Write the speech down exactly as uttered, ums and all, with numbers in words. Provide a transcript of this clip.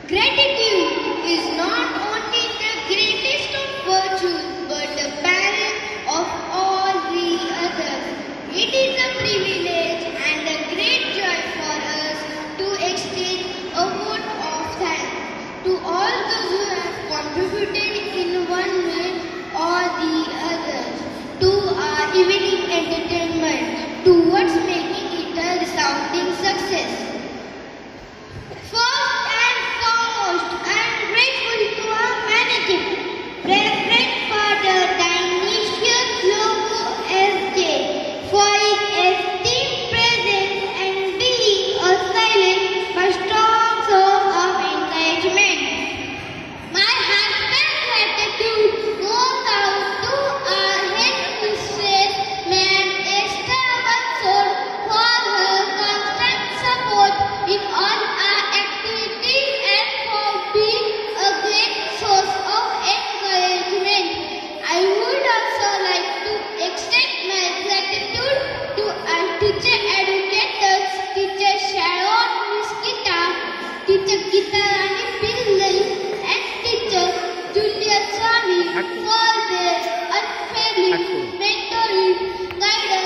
Gratitude is not only the greatest of virtues but the parent of all the others. It is a privilege and a great joy for us to extend a vote of thanks to all those who have contributed in one way or the other to our evening entertainment towards making it a resounding success. First and foremost, I am grateful to our manager, Reverend Father Dionysius Logo S J, for his esteemed presence and being a silent but strong source of encouragement. My heartfelt gratitude goes out to our head mistress, Ma'am Esther Bansor, for her constant support in all our activities and for being a great source of encouragement. I would also like to extend my gratitude to our teacher educators, Teacher Sharon Miss Gita, Teacher Gita Rani Pillai, and Teacher Julia Swami for their unfailing mentoring, guidance,